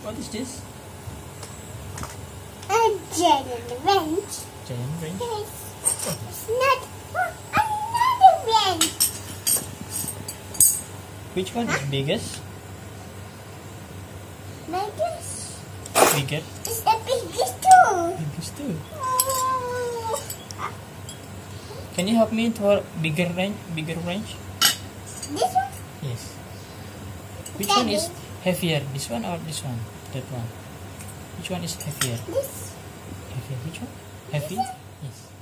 What is this? A giant wrench. Giant wrench. Yes. It's not another wrench. Which one is biggest? Biggest. Bigger. It's the biggest too. Biggest too. Oh. Can you help me to a bigger wrench? Bigger wrench? This one? Yes. Which one is heavier? This one or this one? That one. Which one is heavier? This. Heavier. Which one? Heavy? Yes.